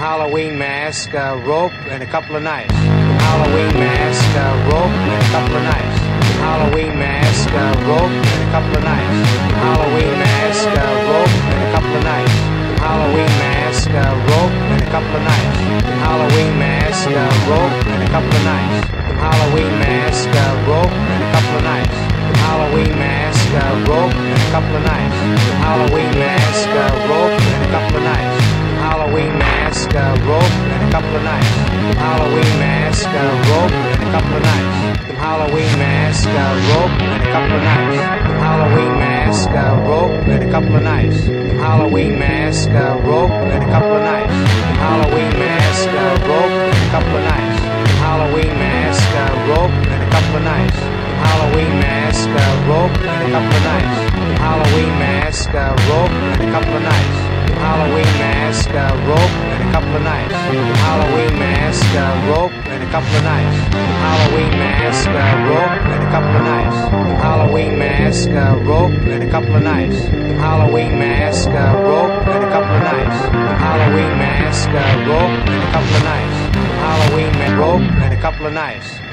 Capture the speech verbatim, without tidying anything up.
Halloween mask, uh, rope, and a couple of knives. Some Halloween mask, uh, rope, and a couple of knives. Some Halloween mask, uh, rope, and a couple of knives. Some Halloween mask, uh, rope, and a couple of knives. Some Halloween mask, uh, rope, and a couple of knives. Some Halloween mask, uh, rope, and a couple of knives. Some Halloween mask, uh, rope, and a couple of knives. Some Halloween mask, uh, rope, and a couple of knives. Some Halloween mask, uh, rope, and a couple of knives. Halloween mask, uh, rope, and a couple of knives. Some Halloween mask, uh, rope, and a couple of knives. Some Halloween mask, uh, rope, and a couple of knives. Some Halloween mask, uh, rope, and a couple of knives. Some Halloween mask, uh, rope, and a couple of knives. Some Halloween mask, uh, rope, and a couple of knives. Some Halloween mask, uh, rope, and a couple of knives. Some Halloween mask, uh, rope, and a couple of knives. Some Halloween mask, uh, rope, and a couple of knives. Halloween mask, uh, rope, and a couple of knives. Halloween mask, uh, rope, and a couple of knives. Halloween mask, uh, rope, and a couple of knives. Halloween mask, uh, rope, and a couple of knives. Halloween mask, uh, rope, and a couple of knives. Halloween mask, uh, rope, and a couple of knives. Halloween mask, rope, and a couple of knives.